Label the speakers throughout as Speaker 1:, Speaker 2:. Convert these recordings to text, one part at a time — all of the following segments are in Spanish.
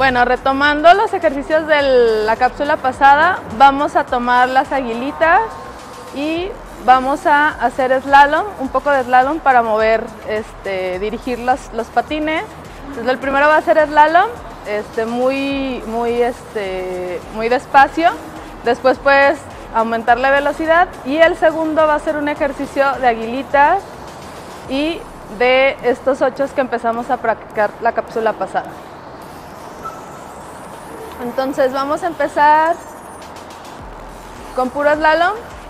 Speaker 1: Bueno, retomando los ejercicios de la cápsula pasada, vamos a tomar las aguilitas y vamos a hacer slalom, un poco de slalom para mover, dirigir los patines. Entonces, el primero va a ser slalom, muy despacio. Después puedes aumentar la velocidad y el segundo va a ser un ejercicio de aguilitas y de estos 8 que empezamos a practicar la cápsula pasada. Entonces vamos a empezar con puro slalom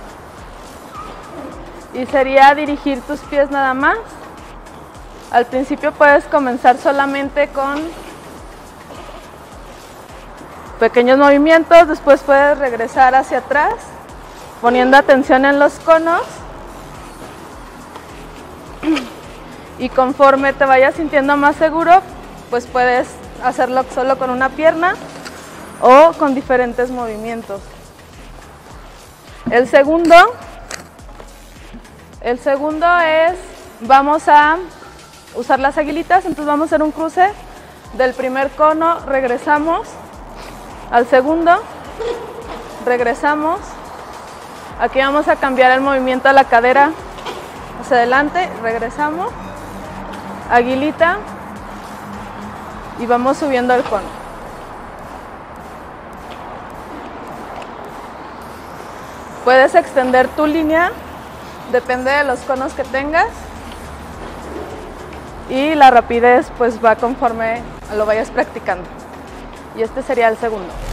Speaker 1: y sería dirigir tus pies nada más. Al principio puedes comenzar solamente con pequeños movimientos, después puedes regresar hacia atrás poniendo atención en los conos y conforme te vayas sintiendo más seguro, pues puedes hacerlo solo con una pierna o con diferentes movimientos. El segundo es, vamos a usar las aguilitas, entonces vamos a hacer un cruce del primer cono, regresamos al segundo, regresamos, aquí vamos a cambiar el movimiento a la cadera hacia adelante, regresamos, aguilita y vamos subiendo el cono. Puedes extender tu línea, depende de los conos que tengas y la rapidez pues va conforme lo vayas practicando. Y este sería el segundo.